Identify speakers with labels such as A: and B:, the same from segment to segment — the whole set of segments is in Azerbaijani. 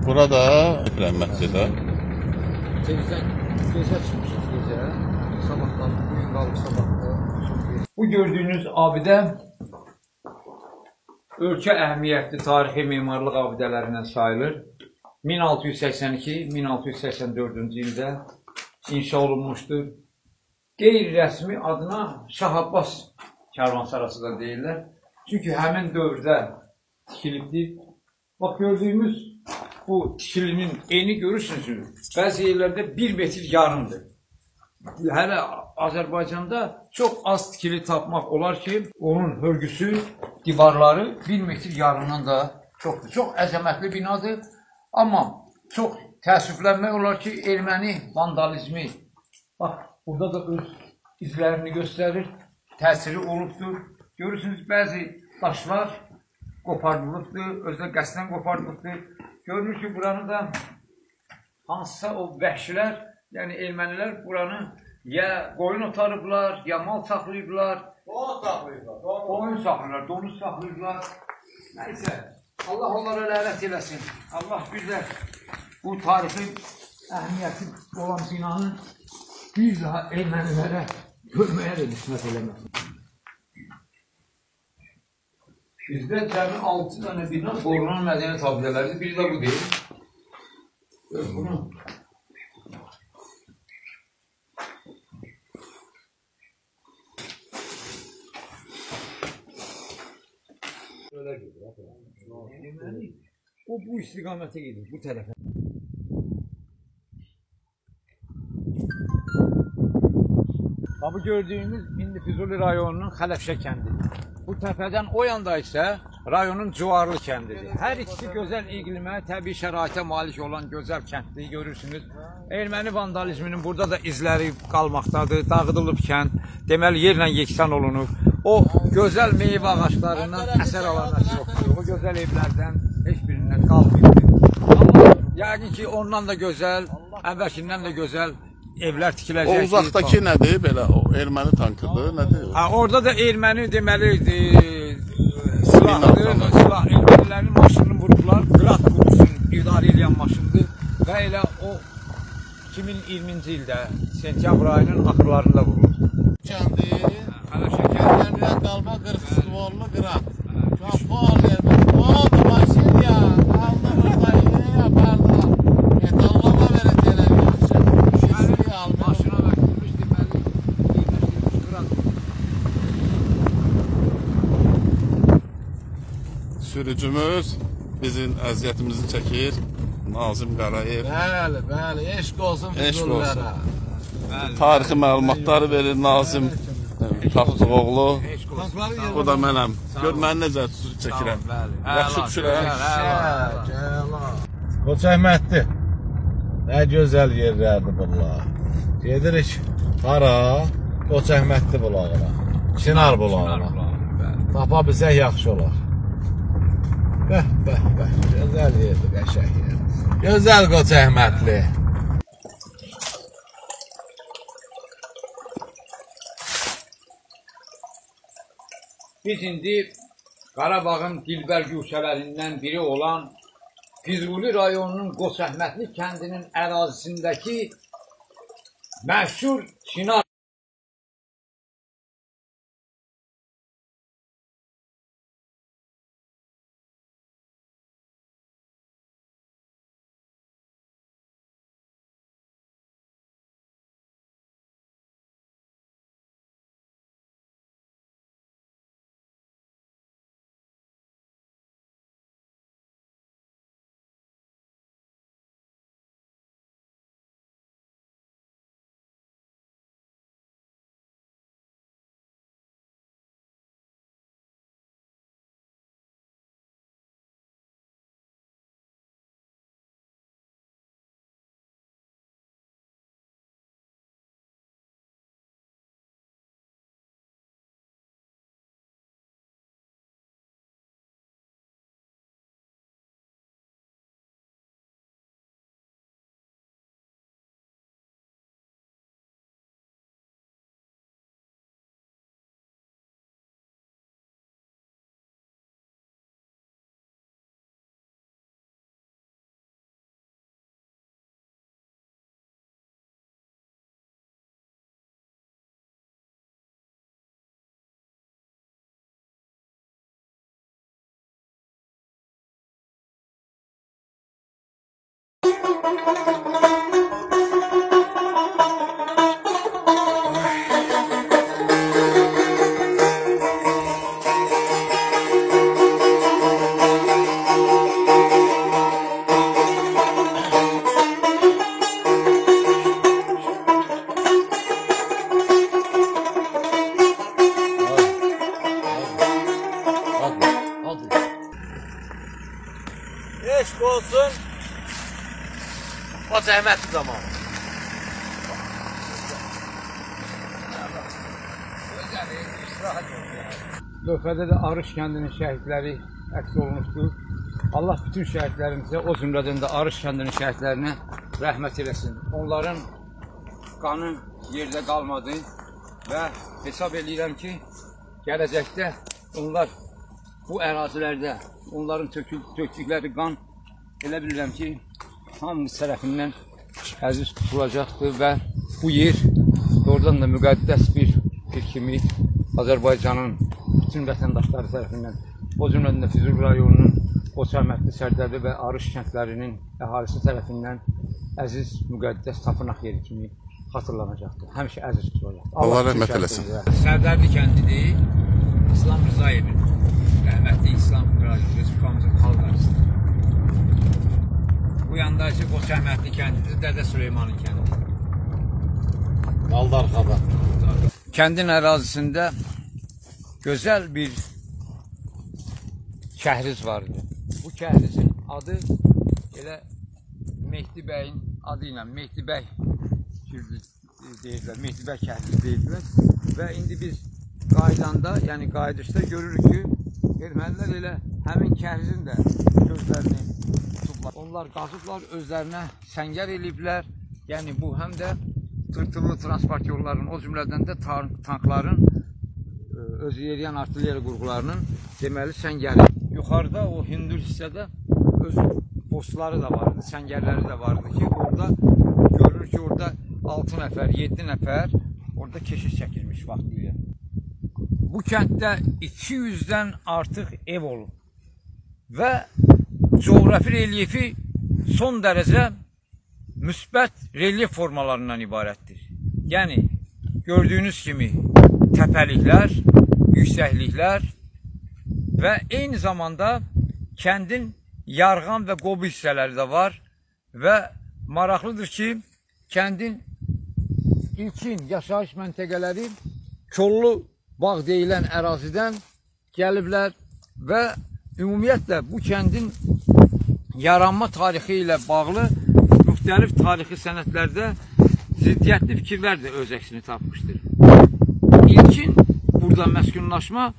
A: Burada Əhmədlidə.
B: Gecə çıxmışıq gecə. Sabahdan, bugün qalıb sabahda. Bu gördüyünüz abidə ölkə əhəmiyyətli tarixi memarlıq abidələrindən sayılır. 1682-1684-cü ildə inşa olunmuşdur. Qeyri-rəsmi adına Şah Abbas karvansarası da deyirlər. Çünki həmin dövrdə tikilibdir. Bax, gördüyümüz bu tikilinin eni görürsünüz. Bəzi yerlərdə 1 metr yarımdır. Hələ Azərbaycanda çox az tikili tapmaq olar ki, onun hörgüsü, divarları 1 metr yarımdan da çoxdur. Çox əzəmətli binadır. Amma çox təəssüflənmək olar ki, erməni vandalizmi, bax, burada da öz izlərini göstərir, təsiri olubdur. Görürsünüz, bəzi daşlar qopardılıbdır, özdə qəsdən qopardılıbdır. Görünür ki, buranı da hansısa o vəhşilər, yəni ermənilər buranı ya qoyun otarıblar, ya mal saxlayıblar.
C: Donuz saxlayıblar.
B: Qoyun saxlayıblar, donuz saxlayıblar. Nəysə, Allah onlara lənət eləsin. Allah bizə bu tarixi əhəmiyyəti olan binanı bir daha ermənilərə görməyə də qismət eləməsin. Bizdə cəmi 6 dənə bina qorunan mədəniyyət abidələridir. Biri də bu deyil. Bunu o bu istiqamətə gedir, bu tərəfə. Bu gördüyümüz indi Füzuli rayonunun Xələfşə kəndidir. Bu təpədən o yanda isə rayonun Cuvarlı kəndidir. Hər ikisi gözəl iqlimə, təbii şəraitə malik olan gözəl kəndliyi görürsünüz. Erməni vandalizminin burada da izləri qalmaqdadır, dağıdılıb kənd, deməli yerlə yeksan olunub. O gözəl meyvə ağaçlarından əsər alanlar yoxdur. O gözəl evlərdən heç birindən qalmayıbdır. Amma yəqin ki, ondan da gözəl, əvvəlkindən də gözəl evlər tikiləcək.
A: O uzaqdakı nədir? Belə o erməni tankıdır, nədir?
B: Orada da erməni deməli silahdır, ermənilərin maşınını vurdular, qırat qurusun idarə edən maşındır və elə o 2020-ci ildə sentyabr ayının axırlarında vuruldu.
C: Kəndi, Xələfşəkərlərdən qalma 40 stvollu qırat. Kapal yerdə, oldu maşın ya, aldı burada yine yapardı. Metallama verəcəklər, şişliyi aldı.
B: Maşına vəkilmiş deməli, yerləşdirilmiş qırat.
A: Sürücümüz bizim əziyyətimizi çəkir. Nazim Qarayev.
C: Bəli, bəli, eşq olsun Füzulilərə.
A: Tarixi məlumatları verir Nazim Tapdıqoğlu. Bu da mənəm. Gör, mən necə çəkirəm. Yaxşı düşürəm.
C: Qoçəhmətli. Nə gözəl yerlərdir bunlar. Gedirik hara? Qoçəhmətli bulağına. Çinar bulağına. Tapa bilsək yaxşı olar. Bəh, bəh, bəh. Gözəl yerdir, qəşəng yer. Gözəl Qoçəhmətli.
B: Biz indi Qarabağın dilbər güşələrindən biri olan Füzuli rayonunun Qoçəhmətli kəndinin ərazisindəki məşhur Çinar
C: Eşq olsun o zəhmətli zaman.
B: Lövhədə də Arış kəndinin şəhidləri əks olunmuşdur. Allah bütün şəhidlərimizə, o cümlədən də Arış kəndinin şəhidlərinə rəhmət eləsin. Onların qanı yerdə qalmadı və hesab edirəm ki, gələcəkdə onlar bu ərazilərdə onların tökdükləri qan elə bilirəm ki, hamımız tərəfindən əziz tutulacaqdır və bu yer doğrudan da müqəddəs bir kimi Azərbaycanın bütün vətəndaşları tərəfindən, o cümlədən də Füzuli rayonunun Qoçamətli, Sərdəli və Arış kəndlərinin əhalisi tərəfindən əziz, müqəddəs tapınaq yeri kimi xatırlanacaqdır. Həmişə əziz tutulacaqdır.
A: Allah rəhmət eləsin.
B: Sərdərli kəndidir, İslam Rızayevin, rəhmətli İslam Respublikamızın xalq arasıdır. Bu yandakı Qoçamətli kəndidir, Dədə Süleymanın kəndidir.
C: Qaldarxada.
B: Kəndin ərazisində gözəl bir kəhriz vardı. Bu kəhrizin adı elə Mehdi bəyin adı ilə Mehdi bəy deyirlər, Mehdi bəy kəhrizi deyirlər. Və indi biz qaydanda, yəni qaydışda görürük ki, ermənilər elə həmin kəhrizin də gözlərini tutublar. Onlar qazıblar, özlərinə səngər eləyiblər. Yəni bu həm də tırtıllı transport yollarının, o cümlədən də tankların, özü yeriyən artilleriya qurğularının deməli səngəri. Yuxarıda o hündür hissədə öz postları da vardı, səngərləri də vardı ki, orada görünür ki, orada 6 nəfər, 7 nəfər orada keşiş çəkilmiş vaxtilə. Bu kənddə 200-dən artıq ev olub və coğrafi relyefi son dərəcə müsbət relyef formalarından ibarətdir. Yəni, gördüyünüz kimi təpəliklər, yüksəkliklər və eyni zamanda kəndin yarğan və qobu hissələri də var və maraqlıdır ki, kəndin ilkin yaşayış məntəqələri Kollu bağ deyilən ərazidən gəliblər və ümumiyyətlə bu kəndin yaranma tarixi ilə bağlı müxtəlif tarixi sənədlərdə ziddiyyətli fikirlər də öz əksini tapmışdır. İlkin burada məskunlaşma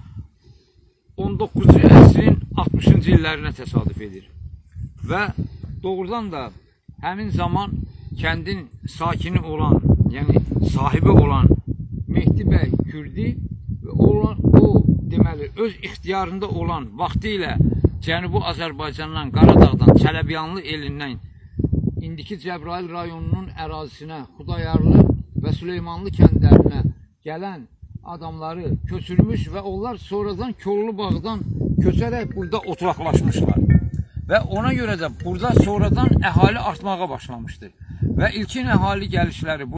B: 19-cu əsrin 60-cı illərinə təsadüf edir və doğrudan da həmin zaman kəndin sakini olan, yəni sahibi olan Mehdi bəy Kürdi və o deməli öz ixtiyarında olan vaxtı ilə Cənubi Azərbaycandan, Qaradağdan, Çələbiyanlı elindən indiki Cəbrayıl rayonunun ərazisinə, Xudayarlı və Süleymanlı kəndlərinə gələn adamları köçürmüş və onlar sonradan Kollu bağdan köçərək burada oturaqlaşmışlar. Və ona görə də burada sonradan əhali artmağa başlamışdır. Və ilkin əhali gəlişləri